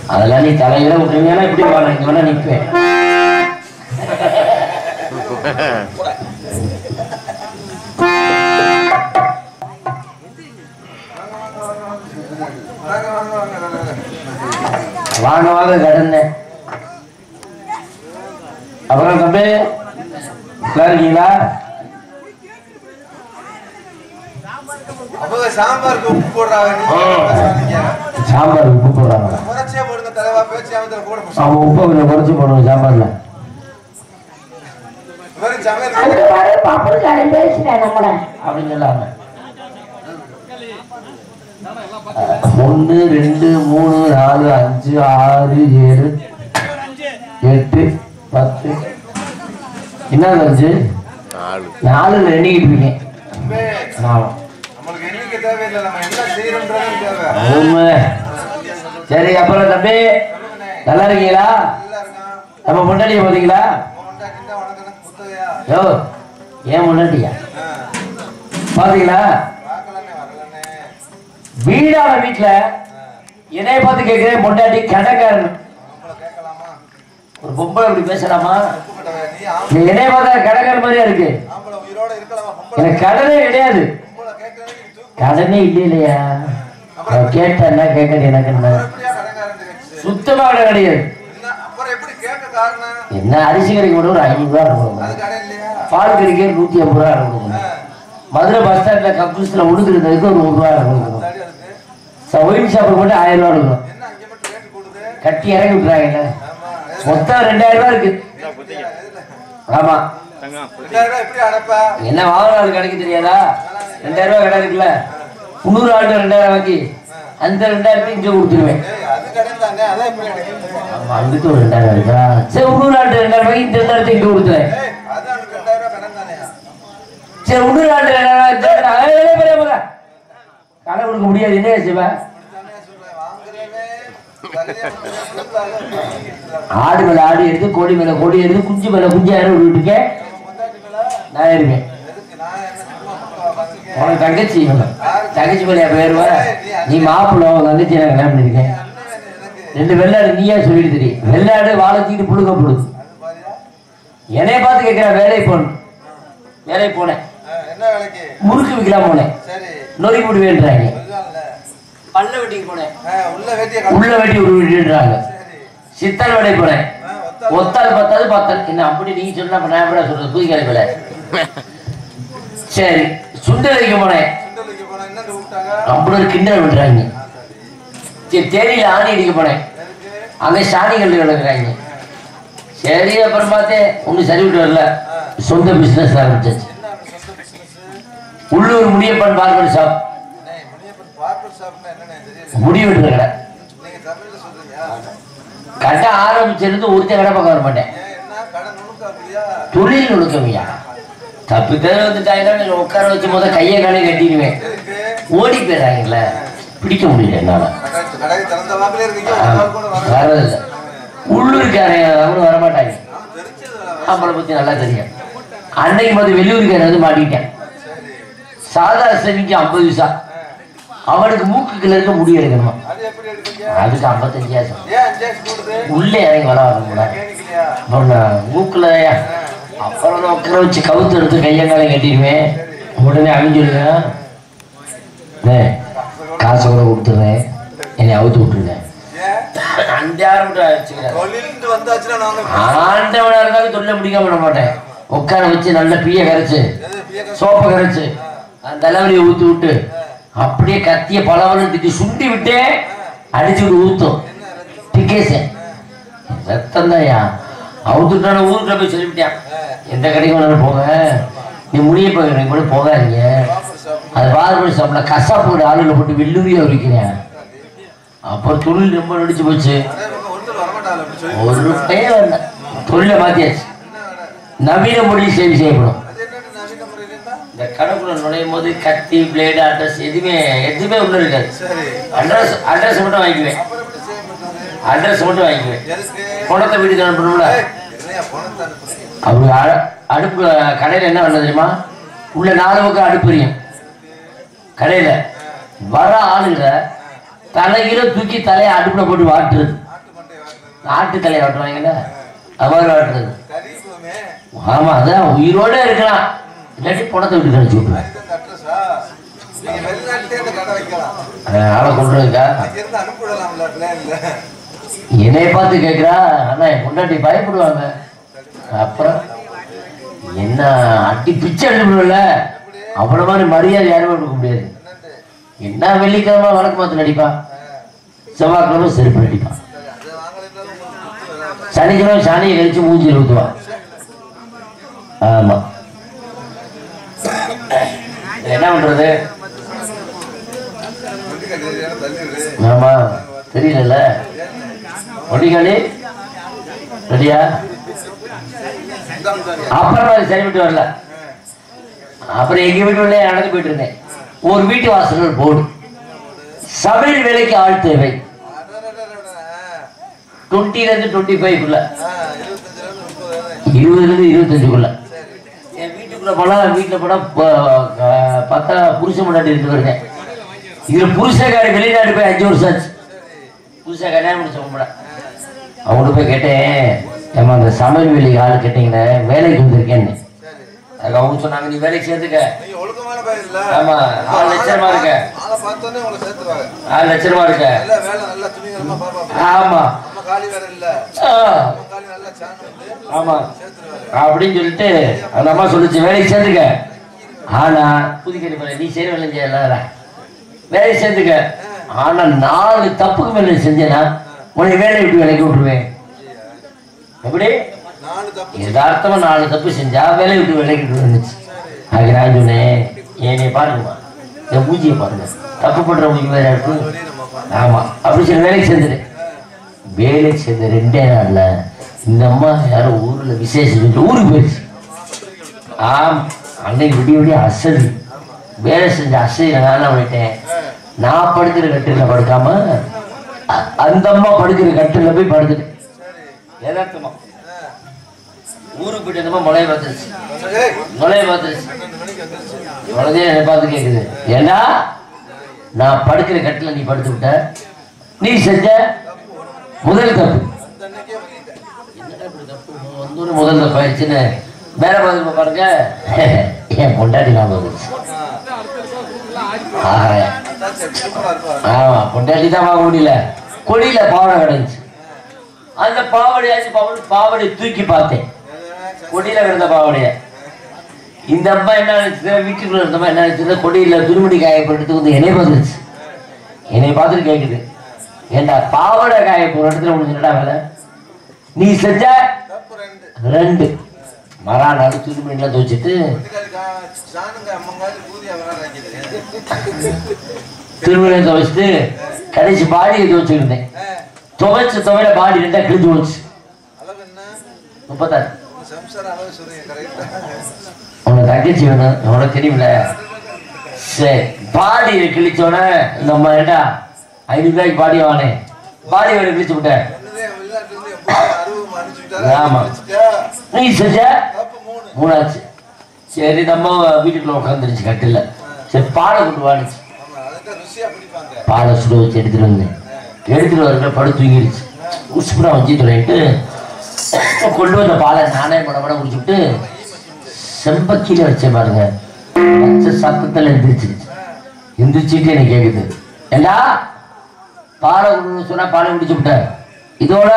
அதெல்லாம் நீ தலையில விட்டுருங்கன்னா இப்படி வாழ இங்க வேணா நிற்பேன். வாங்க வாங்க கடந்த அப்புறம் தம்பி நல்லா இருக்கீங்களா? சாம்பார் உப்பு போடுறாங்க. சாம்பார் உப்பு போடுறாங்க. அவன் உப்பு கொஞ்சம் குறைச்சி போடுவோம் சாம்பார்ல. அப்படின்னு சொல்லாம 1 2 3 4 5 6 7 8 10 என்ன 5 4 எண்ணிக்கிட்டு இருக்கேன். சரி அப்புறம் தம்பி நல்லா இருக்கீங்களா? நம்ம முன்னாடியே போறீங்களா? யோ ஏன் முன்னாடியா பாத்தீங்களா? வீடான வீட்டுல என்னைய பார்த்து கேட்கிறேன் பொண்டாட்டி கடைக்காரன். ஒரு பொம்பளை இப்படி பேசலாமா? என்னைய பார்த்தா கடைக்காரன் மாதிரியா இருக்கு. எனக்கு கடனே கிடையாது. கடனே இல்லையா? கேட்டா கேட்கறது எனக்கு என்ன சுத்தமா கடை கிடையாது. என்ன அரிசி கடைக்கு கூட ஒரு 500 ரூபா இருக்கணும். பால் கடைக்கு 150 ரூபா இருக்கணும். மதுரை பஸ் ஸ்டாண்ட்ல கக்கூஸ்ல உடுக்கிறதுக்கு ஒரு 100 ரூபா இருக்கணும். ஒயின் ஷாப்பு போட்டு 1000 ரூபா இருக்கணும். கட்டி இறங்கி விட்டுறாங்கல்ல. மொத்தம் 2000 ரூபா இருக்கு. ஆமா என்ன வாகனம் கிடைக்க தெரியாதா? 2000 ரூபா கடை இருக்குல்ல. 300 ஆண்டு 2000 வாங்கி அந்த 2000 இங்க கொடுத்துருவேன். அங்கிட்டு ஒரு 2000 இருக்கா? சரி 300 ஆண்டு 2000 வாங்கி இந்த 2000 இங்க கொடுத்துருவேன். சரி 300 ஆண்டு 2000 கடை கொடுக்க முடியாது. என்ன செய்வேன்? ஆடு மேல ஆடு எடுத்து கோழி மேல கோழி எடுத்து குஞ்சு மேல குஞ்சு யாரும் விட்டுருக்கேன். நான் இருக்கேன். உனக்கு தங்கச்சி தங்கச்சி மேல பேருவ நீ மாப்பிள்ள தங்கச்சி எனக்கு கல்யாணம் பண்ணிருக்கேன். 2 வெள்ளாடு நீயா சொல்லிட்டு தெரியும். வெள்ளாடு வாழைச்சிட்டு புழுக்க புழுது. என்னைய பார்த்து கேட்கிற வேலை போனேன். வேலை போனேன் முறுக்கு விற்கலாம் போனேன். நொறி முடி வேண்டாங்க. பல்ல வெட்டிக்கு போனேன். உள்ள வெட்டி விட்டுறாங்க. சித்தல் வடை போனேன். ஒத்தால் 10 10 என்ன அப்படி நீங்க சொன்னா நான் கூட சொல்றது தூக்கி போல. சரி சுண்டல் வைக்க போனேன். அப்படி ஒரு கிண்டல் விடுறாங்க. சரி தேனியில ஆணி அடிக்க போனேன். அங்கே சாணி கல்லு விளக்குறாங்க. சரி அப்புறம் பார்த்தேன் ஒன்னும் சரி விட்டு வரல. சொந்த பிசினஸ் ஆரம்பிச்சாச்சு. உள்ளூர் முடியப்பன் பார்பர் ஷாப். முடி வெட்டுற கடை கட்ட ஆரம்பிச்சிருந்து ஒருத்த கடை பக்கம் வர மாட்டேன். தொழில் நுணுக்கமையா தப்பு பேர் வந்துட்டாங்க. உட்கார வச்சு முதல் கையை காலையை கட்டிடுவேன். ஓடி போயிடுறாங்கல்ல. பிடிக்க முடியல என்னால. வரதில்லை. உள்ளூர்காரங்க அவனு வரமாட்டாங்க. நம்மளை பத்தி நல்லா தெரியும். அன்னைக்கு மொதல் வெளியூர்காரன் வந்து மாட்டிட்டேன். சாதா செவிக்கு 50 பைசா. அவனுக்கு மூக்குல இருக்க முடி எடுக்கணுமா? அதுக்கு 55 உள்ளே இறங்கி வர மூக்குல. அப்புறம் உட்கார வச்சு கவுத்து எடுத்து கையங்காலை கட்டிடுவேன். உடனே அழிஞ்சிடுவேன். காசு கூட கொடுத்துருவேன். என்னை அவுத்து விட்டுருவேன். ஆண்டவனா இருந்தாலும் தொல்லை முடிக்காம விட மாட்டேன். உட்கார வச்சு நல்ல பீய கரைச்சு சோப்பை கரைச்சு அந்த தலைவலியை ஊத்து விட்டு அப்படியே கத்திய பலவரம் திட்டி சுண்டி விட்டே அடிச்சு விட்டு ஊத்தும். டிகேசன் ரத்தம் தான் அவுத்துட்டான ஊருக்குள்ள போய் சொல்லிவிட்டேன். எந்த கடைக்கு வேணாலும் போங்க. நீ முடிய போய் கூட போகாதீங்க. அது பார்பர் ஷாப்ல கசாப்பு ஆளுல போட்டு வெள்ளுரியா உரிக்கிறேன். அப்புறம் தொழில் ரொம்ப நடிச்சு போச்சு. ஒரு பையன் வரல. தொழிலை மாத்தியாச்சு. நவீன முறையில் சேவை செய்யப்படும். இந்த கடைக்குள்ள நுழையும் போது கத்தி பிளேடு அட்ரஸ் எதுவுமே உள்ள இருக்காது. அட்ரஸ் மட்டும் வாங்கிக்குவேன். அட்ரஸ் மட்டும் வாங்கிக்குவேன். பணத்தை வீட்டுக்கு அனுப்பணும்ல. அவங்க அடுப்பு கடையில் என்ன பண்ண தெரியுமா? உள்ள 4 பக்கம் அடுப்பெரியும். கடையில் வர ஆளுங்க தலையில தூக்கி தலையை அடுப்புல போட்டு வாட்டுறது. ஆட்டுத்தலை வெட்டுவாங்கல்ல அது மாதிரி வெட்டுறது. கறிக்குமே ஆமா அதான் உயிரோட இருக்கலாம், இல்லாட்டி பணத்தை விட்டு கழிச்சு விட்டுருவேன். இந்த அட்ரஸா நீங்க வெளிநாட்டிலே இந்த கடை வைக்கலாம், ஆளை கொண்டுருக்கா அங்கிருந்து அனுப்பிவிடலாம்ல பிளேன்ல. என்னைய பார்த்து கேட்குறா, ஆனா என் பொண்டாட்டி பயப்படுவாங்க. அப்புறம் என்ன அட்டி பிச்சை எடுக்கணும்ல, அவ்வளோ மாதிரி மரியாதை யாருமே கொடுக்க முடியாது. என்ன வெள்ளிக்கிழமை வழக்கு மாத்து நடிப்பான், செவ்வாய்க்கிழமை செருப்பு நடிப்பான், அது வாங்கலைன்னாலும் சனிக்கிழமை சாணியை கழிச்சு மூஞ்சியில் ஊற்றுவான். ஆமா என்ன பண்றது? ஆமா தெரியல. ஒண்டிகாலி ரெடியா? அப்புறம் சரிவிட்டு வரல. அப்புறம் எங்க வீட்டு உள்ள நடந்து போயிட்டு இருந்தேன். ஒரு வீட்டு வாசல்கள் போடு, சமையல் வேலைக்கு ஆள் தேவை, 20-25 20-25 என் வீட்டுக்குள்ள போனா வீட்டுல போனா பார்த்தா புருஷன் முன்னாடி இருந்து வருவேன். இதுல புருஷக்காரி வெளிநாடு போய் 5 வருஷம் ஆச்சு. புருஷன் கல்யாணம் முடிச்சவங்க அவங்கள்ட்ட போய் கேட்டேன், ஏமா அந்த சமையல் வேலைக்கு ஆள் கேட்டீங்கன்னா வேலைக்கு வந்திருக்கேன்னு. அதுக்கு அவங்க சொன்னாங்க, நீ வேலைக்கு சேர்த்துக்க. ஆமா 4 லட்சமா இருக்க, 4 லட்சமா இருக்க. ஆமா ஆமா அப்படின்னு சொல்லிட்டு அந்த அம்மா சொல்லிச்சு, வேலைக்கு சேர்த்துக்க. ஆனா புதுக்கறி நீ செய்ய வேலை செய்யல, வேலைக்கு சேர்த்துக்க. ஆனா 4 தப்புக்கு மேல செஞ்சேன்னா உன்னை வேலையை விட்டு வேலைக்கு விட்டுருவேன். எப்படி யதார்த்தமா 4 தப்பு செஞ்சா வேலையை விட்டு வேலைக்கு விட்டுருந்துச்சு. அதுக்கு நான் சொன்னேன், என்னைய பாருங்கம்மா, என் பூஜையை பாருங்க, தப்பு பண்றவங்களுக்கு வேற இருக்கு. ஆமா அப்படி சொல்லி வேலைக்கு சேர்ந்துட்டு, வேலைக்கு சேர்ந்த 2 நாள்ல இந்த அம்மா யாரும் ஊர்ல விசேஷம் ஊருக்கு போயிடுச்சு. ஆமா அன்னைக்கு விடிய அசதி வேலை செஞ்ச அசதியில நான் என்ன பண்ணிட்டேன், நான் படுக்கிற கட்டில படுக்காம அந்த அம்மா படுக்கிற கட்டில போய் படுத்துட்டேன். யதார்த்தமா ஊருக்கு போயிட்டு இருந்தமா முளைய பார்த்துருச்சு, குழந்தைய என்னை பார்த்து கேக்குது, ஏன்னா நான் படுக்கிற கட்டில நீ படுத்து விட்ட, நீ செஞ்ச முதல் தப்பு. முதல் தப்பு ஆயிடுச்சுன்னு வேற பதில் பாருங்க. என் பொண்டாட்டி நான் வந்துருச்சு. ஆமா பொண்டாட்டி தான் வாங்க முடியல. கொடியில பாவடை கிடந்துச்சு, அந்த பாவடையாச்சு பாவடை தூக்கி பார்த்தேன், கொடியில கிடந்த பாவடைய. இந்த அம்மா என்ன நினைச்சது, வீட்டுக்குள்ள இருந்தம்மா என்ன நினைச்சது, கொடியில துணிமணி காய போட்டு வந்து என்னை பார்த்துருச்சு. என்னை பார்த்துட்டு கேட்குது, ஏண்டா பாவடை காய போற இடத்துல உனக்கு என்னடா வேலை, நீ செஞ்ச 2 மறாநாள் துணிமணிலாம் துவச்சிட்டு துணிமணியை துவைச்சிட்டு கடைசி பாடியை துவைச்சிருந்தேன். துவைச்ச துவையில பாடி 2 கிழிஞ்சு போச்சு. 36 உனக்கு தங்கச்சி வேணும் உனக்கு தெரியுமில்ல. சரி பாடியை கிழிச்சோட நம்ம ஏண்டா 500 ரூபாய்க்கு பாடி வானே, பாடி வேலை கிழிச்சு விட்டேன். ஆமா நீ செஞ்ச 3 ஆச்சு. சரி நம்ம வீட்டுக்குள்ள உட்காந்துருச்சு கட்டில. சரி பாலை கொண்டு வாடிச்சு, பாலை சுட வச்சு எடுத்துட்டு வந்தேன். எடுத்துட்டு வரல படு தூங்கிடுச்சு. உசுப்புறா வச்சு சொல்லிட்டு கொண்டு வந்த பாலை நானே பட குடிச்சுட்டு செம்பக்கீழே வச்சேன் பாருங்க. வச்ச சத்தத்துல எந்திரிச்சுட்டு எனக்கு கேக்குது, ஏண்டா பாலை குடின்னு சொன்னா பாலை குடிச்சு விட்டேன், இதோட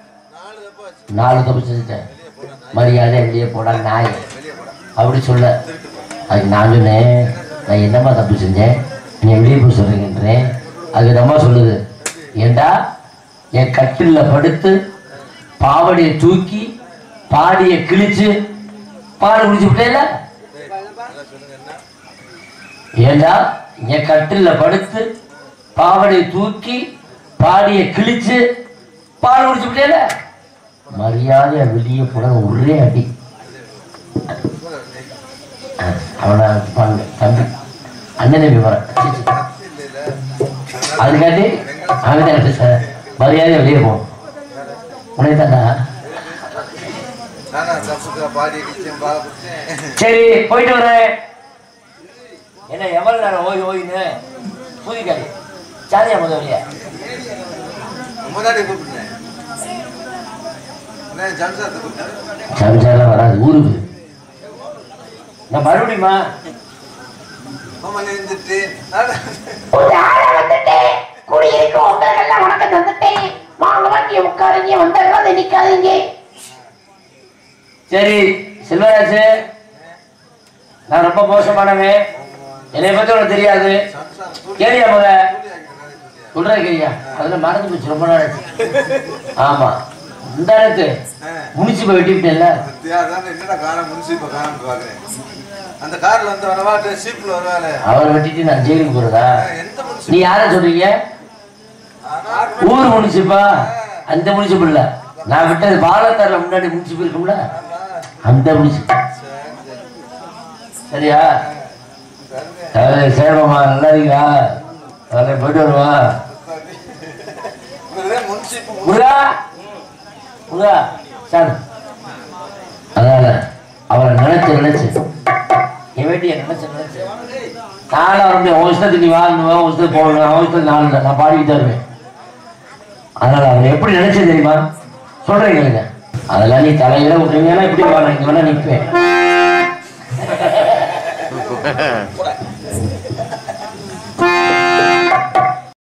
4 தப்பு செஞ்சுட்டேன், மரியாதை வெளியே போடா நாய் அப்படி சொல்ல. அதுக்கு நான் சொன்னேன், நான் என்னம்மா தப்பு செஞ்சேன் நீ வெளியே போய் சொல்றீங்கன்றேன். அதுக்கு நம்ம சொல்லுது, ஏண்டா என் கட்டில படுத்து பாவடியை தூக்கி பாடியை கிழிச்சு பால் குடிச்சு விட்டேல. ஏண்டா என் கட்டில படுத்து பாவடியை தூக்கி பாடியை கிழிச்சு பால் குடிச்சு விட்டேல, மரியாதையா வெளியே போட ஒரே அடி. அவனை தம்பி அண்ணனை விவரம் அதுக்காட்டி அவன் சார் மரியாதையா வெளியே போகும் உனக்குதானா. சரி போயிட்டு வரேன். என்ன எவ்வளவு நேரம் ஓய்னு பூதிக்காரி சாதியா முதலியா சம்சாரம் வராது ஊருக்கு. நான் மறுபடியுமா சரி செல்வராஜ், நான் ரொம்ப மோசமானவன், என்னை பத்தி உனக்கு தெரியாது. கேரியா முத சொல்ற கேரியா, அதெல்லாம் மறந்து போச்சு ரொம்ப நாள். ஆமா இந்த இடத்து முனிசிப வெட்டிவிட்டேன்ல, அவரை வெட்டிட்டு நான் ஜெயிலுக்கு போறதா? நீ யார சொல்றீங்க? ஊர் முனிசிப்பா? அந்த முனிசிபல் இல்ல, நான் விட்டது பாலத்தார்ல முன்னாடி முனிசிபல் இருக்கும்ல, அந்த முனிசிபல். சரியா? சேவமா நல்லா இருக்கா? போயிட்டு வருவா முருகா முருகா சார். அதனால அவரை நினைச்சு என் வேண்டிய நினைச்சு நானும் அவருடைய அவசரத்துக்கு நீ வாங்கணும், அவசரத்துக்கு போகணும், அவசரத்துக்கு நாள் இல்லை, நான் பாடிக்கிட்டு வருவேன். அதனால அவரை எப்படி நினைச்சது தெரியுமா? சொல்றீங்க அதெல்லாம் நீ தலையில விட்டுறீங்கன்னா எப்படி வாங்க, இங்க வேணா நிற்பேன்.